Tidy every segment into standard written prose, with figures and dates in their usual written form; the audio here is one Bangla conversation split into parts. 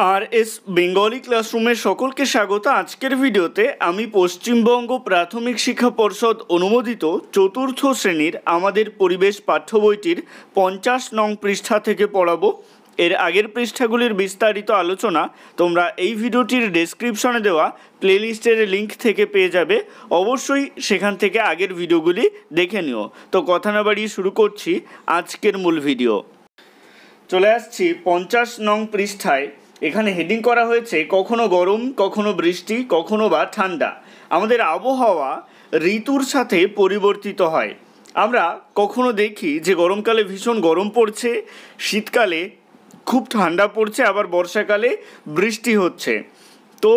আর এস বেঙ্গলি ক্লাসরুমের সকলকে স্বাগত। আজকের ভিডিওতে আমি পশ্চিমবঙ্গ প্রাথমিক শিক্ষা পর্ষদ অনুমোদিত চতুর্থ শ্রেণীর আমাদের পরিবেশ পাঠ্য বইটির 50 নং পৃষ্ঠা থেকে পড়াবো। এর আগের পৃষ্ঠাগুলির বিস্তারিত আলোচনা তোমরা এই ভিডিওটির ডেসক্রিপশনে দেওয়া প্লেলিস্টের লিঙ্ক থেকে পেয়ে যাবে। অবশ্যই সেখান থেকে আগের ভিডিওগুলি দেখে নিও। তো কথা না বাড়িয়ে শুরু করছি আজকের মূল ভিডিও। চলে আসছি 50 নং পৃষ্ঠায়। এখানে হেডিং করা হয়েছে কখনো গরম, কখনো বৃষ্টি, কখনো বা ঠান্ডা। আমাদের আবহাওয়া ঋতুর সাথে পরিবর্তিত হয়। আমরা কখনো দেখি যে গরমকালে ভীষণ গরম পড়ছে, শীতকালে খুব ঠান্ডা পড়ছে, আবার বর্ষাকালে বৃষ্টি হচ্ছে। তো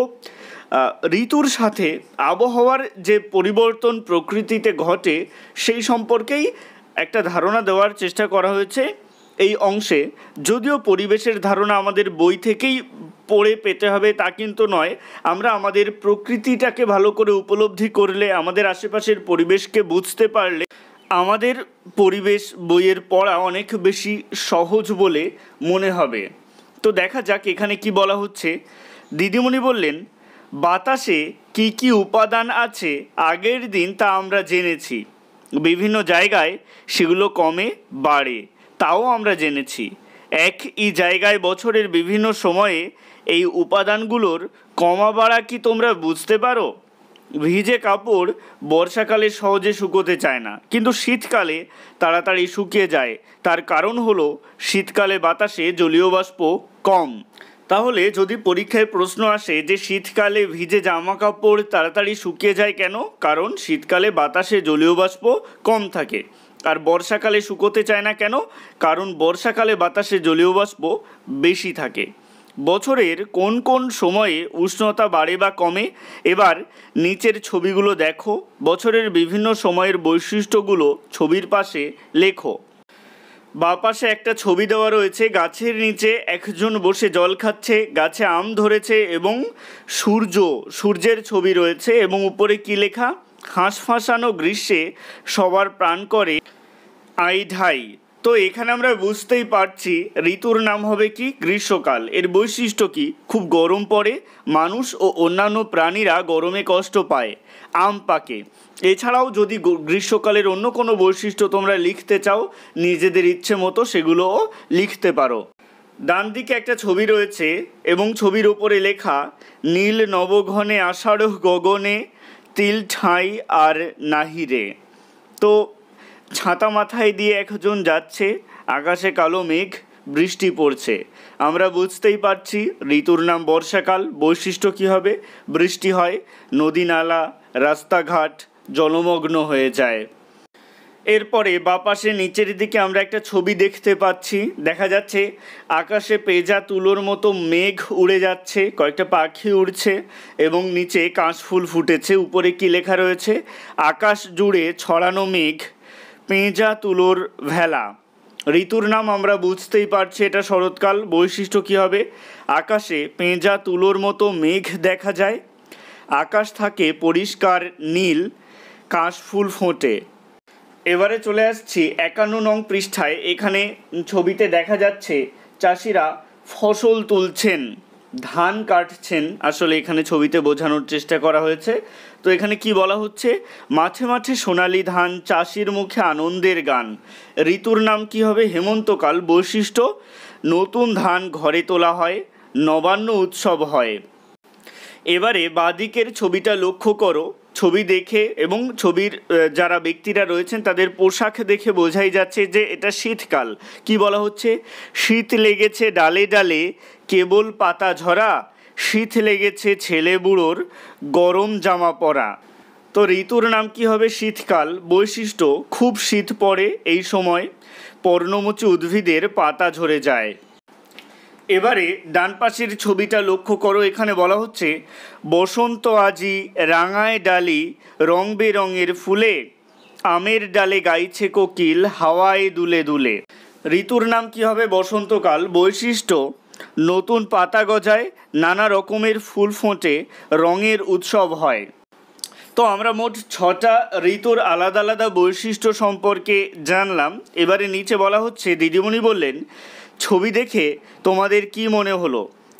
ঋতুর সাথে আবহাওয়ার যে পরিবর্তন প্রকৃতিতে ঘটে সেই সম্পর্কেই একটা ধারণা দেওয়ার চেষ্টা করা হয়েছে এই অংশে। যদিও পরিবেশের ধারণা আমাদের বই থেকেই পড়ে পেতে হবে তা কিন্তু নয়। আমরা আমাদের প্রকৃতিটাকে ভালো করে উপলব্ধি করলে, আমাদের আশেপাশের পরিবেশকে বুঝতে পারলে আমাদের পরিবেশ বইয়ের পড়া অনেক বেশি সহজ বলে মনে হবে। তো দেখা যাক এখানে কি বলা হচ্ছে। দিদিমণি বললেন, বাতাসে কি কি উপাদান আছে আগের দিন তা আমরা জেনেছি। বিভিন্ন জায়গায় সেগুলো কমে বাড়ে তাও আমরা জেনেছি। একই জায়গায় বছরের বিভিন্ন সময়ে এই উপাদানগুলোর কমা বাড়া কি তোমরা বুঝতে পারো? ভিজে কাপড় বর্ষাকালে সহজে শুকোতে চায় না, কিন্তু শীতকালে তাড়াতাড়ি শুকিয়ে যায়। তার কারণ হলো শীতকালে বাতাসে জলীয় বাষ্প কম। তাহলে যদি পরীক্ষায় প্রশ্ন আসে যে শীতকালে ভিজে জামা কাপড় তাড়াতাড়ি শুকিয়ে যায় কেন, কারণ শীতকালে বাতাসে জলীয় বাষ্প কম থাকে। আর বর্ষাকালে শুকোতে চায় না কেন, কারণ বর্ষাকালে বাতাসে জলীয় বাষ্প বেশি থাকে। বছরের কোন কোন সময়ে উষ্ণতা বাড়ে বা কমে? এবার নিচের ছবিগুলো দেখো, বছরের বিভিন্ন সময়ের বৈশিষ্ট্যগুলো ছবির পাশে লেখো। বাঁ পাশে একটা ছবি দেওয়া রয়েছে, গাছের নিচে একজন বসে জল খাচ্ছে, গাছে আম ধরেছে এবং সূর্যের ছবি রয়েছে এবং উপরে কি লেখা? হাঁস ফাঁসানো গ্রীষ্মে সবার প্রাণ করে আই ঢাই। তো এখানে আমরা বুঝতেই পারছি ঋতুর নাম হবে কি? গ্রীষ্মকাল। এর বৈশিষ্ট্য কি? খুব গরম পড়ে, মানুষ ও অন্যান্য প্রাণীরা গরমে কষ্ট পায়, আম পাকে। এছাড়াও যদি গ্রীষ্মকালের অন্য কোনো বৈশিষ্ট্য তোমরা লিখতে চাও নিজেদের ইচ্ছে মতো সেগুলোও লিখতে পারো। ডান দিকে একটা ছবি রয়েছে এবং ছবির ওপরে লেখা, নীল নবঘনে আষাঢ় গগনে তিল ঠাঁই আর নাহিরে। তো ছাতা মাথায় দিয়ে একজন যাচ্ছে, আকাশে কালো মেঘ, বৃষ্টি পড়ছে। আমরা বুঝতেই পারছি ঋতুর নাম বর্ষাকাল। বৈশিষ্ট্য কী হবে? বৃষ্টি হয়, নদী নালা রাস্তাঘাট জলমগ্ন হয়ে যায়। এরপরে বাঁ পাশে নিচের দিকে আমরা একটা ছবি দেখতে পাচ্ছি। দেখা যাচ্ছে আকাশে পেঁজা তুলোর মতো মেঘ উড়ে যাচ্ছে, কয়েকটা পাখি উড়ছে এবং নিচে কাশফুল ফুটেছে। উপরে কি লেখা রয়েছে? আকাশ জুড়ে ছড়ানো মেঘ, পেঁজা তুলোর ভেলা। ঋতুর নাম আমরা বুঝতেই পারছি এটা শরৎকাল। বৈশিষ্ট্য কী হবে? আকাশে পেঁজা তুলোর মতো মেঘ দেখা যায়, আকাশ থাকে পরিষ্কার নীল, কাশফুল ফোটে। এবারে চলে আসছি 51 নং পৃষ্ঠায়। এখানে ছবিতে দেখা যাচ্ছে চাষিরা ফসল তুলছেন, ধান কাটছেন। আসলে এখানে ছবিতে বোঝানোর চেষ্টা করা হয়েছে। তো এখানে কি বলা হচ্ছে? মাঠে মাঠে সোনালি ধান, চাষির মুখে আনন্দের গান। ঋতুর নাম কি হবে? হেমন্তকাল। বৈশিষ্ট্য, নতুন ধান ঘরে তোলা হয়, নবান্ন উৎসব হয়। এবারে বাঁদিকের ছবিটা লক্ষ্য করো। ছবি দেখে এবং ছবির যারা ব্যক্তিরা রয়েছেন তাদের পোশাক দেখে বোঝাই যাচ্ছে যে এটা শীতকাল। কি বলা হচ্ছে? শীত লেগেছে ডালে ডালে কেবল পাতা ঝরা, শীত লেগেছে ছেলে বুড়োর গরম জামা পরা। তো ঋতুর নাম কি হবে? শীতকাল। বৈশিষ্ট্য, খুব শীত পড়ে এই সময়, পর্ণমোচী উদ্ভিদের পাতা ঝরে যায়। এবারে ডান পাশের ছবিটা লক্ষ্য করো। এখানে বলা হচ্ছে, বসন্ত আজি রাঙায় ডালি রং বেরঙের ফুলে, আমের ডালে গাইছে কোকিল হাওয়ায় দুলে দুলে। ঋতুর নাম কি হবে? বসন্তকাল। বৈশিষ্ট্য, নতুন পাতা গজায়, নানা রকমের ফুল ফোটে, রঙের উৎসব হয়। তো আমরা মোট 6টা ঋতুর আলাদা আলাদা বৈশিষ্ট্য সম্পর্কে জানলাম। এবারে নিচে বলা হচ্ছে, দিদিমণি বললেন, ছবি দেখে তোমাদের কি মনে হলো?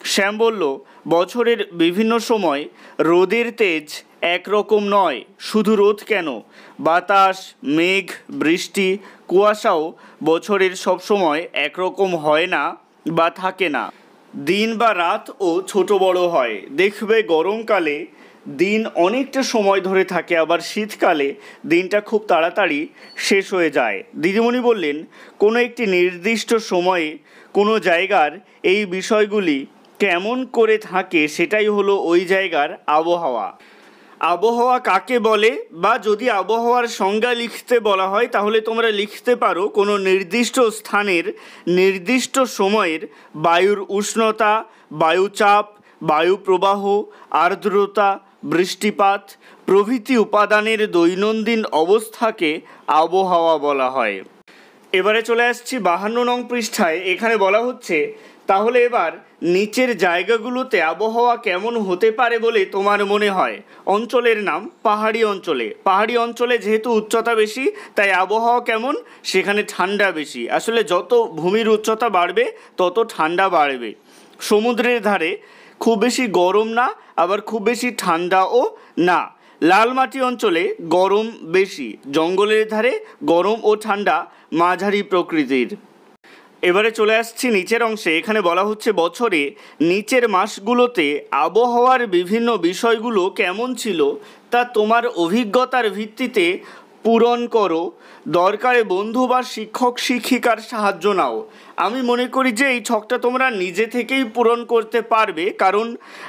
শ্যাম বলল, বছরের বিভিন্ন সময় রোদের তেজ একরকম নয়। শুধু রোদ কেন, বাতাস, মেঘ, বৃষ্টি, কুয়াশাও বছরের সব সময় একরকম হয় না বা থাকে না। দিন বা রাতও ছোট বড় হয়। দেখবে গরমকালে দিন অনেকটা সময় ধরে থাকে, আবার শীতকালে দিনটা খুব তাড়াতাড়ি শেষ হয়ে যায়। দিদিমণি বললেন, কোনো একটি নির্দিষ্ট সময়ে কোনো জায়গার এই বিষয়গুলি কেমন করে থাকে সেটাই হলো ওই জায়গার আবহাওয়া। আবহাওয়া কাকে বলে, বা যদি আবহাওয়ার সংজ্ঞা লিখতে বলা হয় তাহলে তোমরা লিখতে পারো কোনো নির্দিষ্ট স্থানের নির্দিষ্ট সময়ের বায়ুর উষ্ণতা, বায়ুচাপ, বায়ু প্রবাহ, আর্দ্রতা, বৃষ্টিপাত প্রভৃতি উপাদানের দৈনন্দিন অবস্থাকে আবহাওয়া বলা হয়। এবারে চলে আসছি 52 নং পৃষ্ঠায়। এখানে বলা হচ্ছে, তাহলে এবার নিচের জায়গাগুলোতে আবহাওয়া কেমন হতে পারে বলে তোমার মনে হয়? অঞ্চলের নাম পাহাড়ি অঞ্চলে। পাহাড়ি অঞ্চলে যেহেতু উচ্চতা বেশি তাই আবহাওয়া কেমন? সেখানে ঠান্ডা বেশি। আসলে যত ভূমির উচ্চতা বাড়বে তত ঠান্ডা বাড়বে। সমুদ্রের ধারে খুব বেশি গরম না, আবার খুব বেশি ঠান্ডাও না। লাল মাটি অঞ্চলে গরম বেশি, জঙ্গলের ধারে গরম ও ঠান্ডা মাঝারি প্রকৃতির। এবারে চলে আসছি নিচের অংশে। এখানে বলা হচ্ছে, বছরে নিচের মাসগুলোতে আবহাওয়ার বিভিন্ন বিষয়গুলো কেমন ছিল তা তোমার অভিজ্ঞতার ভিত্তিতে পূরণ করো। দরকারে বন্ধু বা শিক্ষক শিক্ষিকার সাহায্য নাও। আমি মনে করি যে এই ছকটা তোমরা নিজে থেকেই পূরণ করতে পারবে, কারণ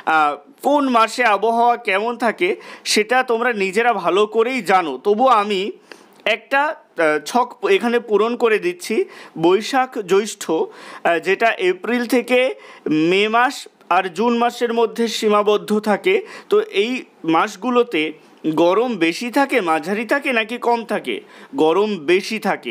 কোন মাসে আবহাওয়া কেমন থাকে সেটা তোমরা নিজেরা ভালো করেই জানো। তবুও আমি একটা ছক এখানে পূরণ করে দিচ্ছি। বৈশাখ জ্যৈষ্ঠ, যেটা এপ্রিল থেকে মে মাস আর জুন মাসের মধ্যে সীমাবদ্ধ থাকে, তো এই মাসগুলোতে গরম বেশি থাকে, মাঝারি থাকে নাকি কম থাকে? গরম বেশি থাকে,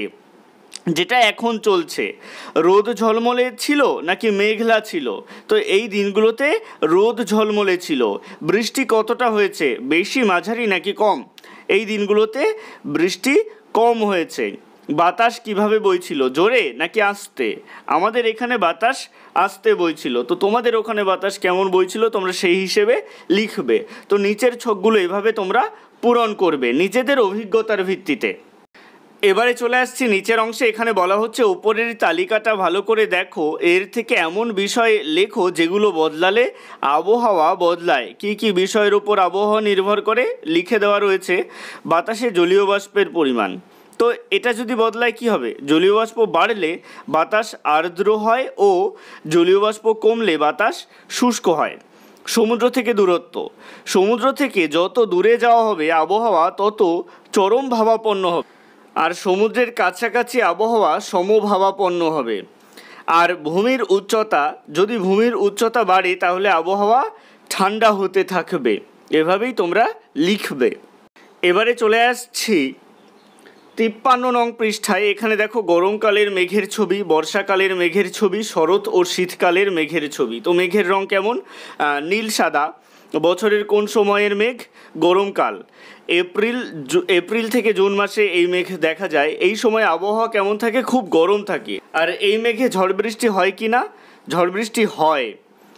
যেটা এখন চলছে। রোদ ঝলমলে ছিল নাকি মেঘলা ছিল? তো এই দিনগুলোতে রোদ ঝলমলে ছিল। বৃষ্টি কতটা হয়েছে, বেশি, মাঝারি নাকি কম? এই দিনগুলোতে বৃষ্টি কম হয়েছে। বাতাস কিভাবে বইছিল, জোরে নাকি আস্তে? আমাদের এখানে বাতাস আস্তে বইছিল। তো তোমাদের ওখানে বাতাস কেমন বইছিল তোমরা সেই হিসেবে লিখবে। তো নিচের ছকগুলো এভাবে তোমরা পূরণ করবে নিজেদের অভিজ্ঞতার ভিত্তিতে। এবারে চলে আসছি নিচের অংশে। এখানে বলা হচ্ছে, উপরের তালিকাটা ভালো করে দেখো, এর থেকে এমন বিষয় লেখো যেগুলো বদলালে আবহাওয়া বদলায়। কি কি বিষয়ের উপর আবহাওয়া নির্ভর করে লিখে দেওয়া রয়েছে। বাতাসে জলীয় বাষ্পের পরিমাণ, তো এটা যদি বদলায় কি হবে? জলীয় বাষ্প বাড়লে বাতাস আর্দ্র হয় ও জলীয় বাষ্প কমলে বাতাস শুষ্ক হয়। সমুদ্র থেকে দূরত্ব, সমুদ্র থেকে যত দূরে যাওয়া হবে আবহাওয়া তত চরম ভাবাপন্ন হবে, আর সমুদ্রের কাছাকাছি আবহাওয়া সমভাবাপন্ন হবে। আর ভূমির উচ্চতা, যদি ভূমির উচ্চতা বাড়ে তাহলে আবহাওয়া ঠান্ডা হতে থাকবে। এভাবেই তোমরা লিখবে। এবারে চলে আসছি 53 নং পৃষ্ঠায়। এখানে দেখো গরমকালের মেঘের ছবি, বর্ষাকালের মেঘের ছবি, শরৎ ও শীতকালের মেঘের ছবি। তো মেঘের রং কেমন? নীল সাদা। বছরের কোন সময়ের মেঘ? গরমকাল। এপ্রিল থেকে জুন মাসে এই মেঘ দেখা যায়। এই সময় আবহাওয়া কেমন থাকে? খুব গরম থাকে। আর এই মেঘে ঝড় বৃষ্টি হয় কি না? ঝড় বৃষ্টি হয়।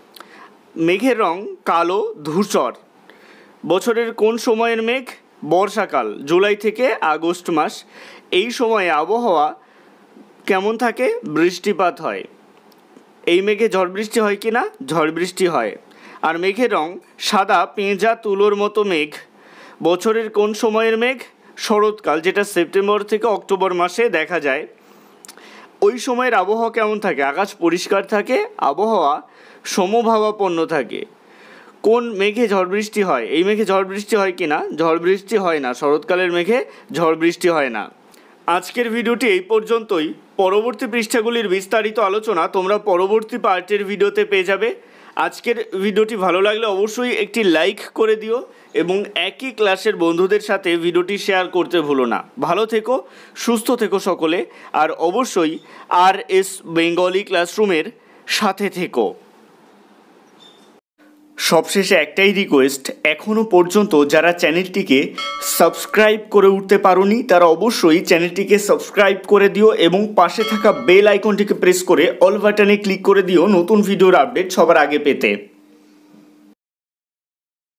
মেঘের রং কালো ধূসর। বছরের কোন সময়ের মেঘ? বর্ষাকাল, জুলাই থেকে আগস্ট মাস। এই সময়ে আবহাওয়া কেমন থাকে? বৃষ্টিপাত হয়। এই মেঘে ঝড় বৃষ্টি হয় কি না? ঝড় বৃষ্টি হয়। আর মেঘের রং সাদা পেঁজা তুলোর মতো মেঘ। বছরের কোন সময়ের মেঘ? শরৎকাল, যেটা সেপ্টেম্বর থেকে অক্টোবর মাসে দেখা যায়। ওই সময়ের আবহাওয়া কেমন থাকে? আকাশ পরিষ্কার থাকে, আবহাওয়া সমভাবাপন্ন থাকে। কোন মেঘে ঝড় বৃষ্টি হয়? এই মেঘে ঝড় বৃষ্টি হয় কি না? ঝড় বৃষ্টি হয় না। শরৎকালের মেঘে ঝড় বৃষ্টি হয় না। আজকের ভিডিওটি এই পর্যন্তই। পরবর্তী পৃষ্ঠাগুলির বিস্তারিত আলোচনা তোমরা পরবর্তী পার্টের ভিডিওতে পেয়ে যাবে। আজকের ভিডিওটি ভালো লাগলে অবশ্যই একটি লাইক করে দিও এবং একই ক্লাসের বন্ধুদের সাথে ভিডিওটি শেয়ার করতে ভুলো না। ভালো থেকো, সুস্থ থেকো সকলে, আর অবশ্যই RS বেঙ্গলি ক্লাসরুমের সাথে থেকো। সবশেষে একটাই রিকোয়েস্ট, এখনও পর্যন্ত যারা চ্যানেলটিকে সাবস্ক্রাইব করে উঠতে পারোনি তারা অবশ্যই চ্যানেলটিকে সাবস্ক্রাইব করে দিও এবং পাশে থাকা বেল আইকনটিকে প্রেস করে অল বাটনে ক্লিক করে দিও নতুন ভিডিওর আপডেট সবার আগে পেতে।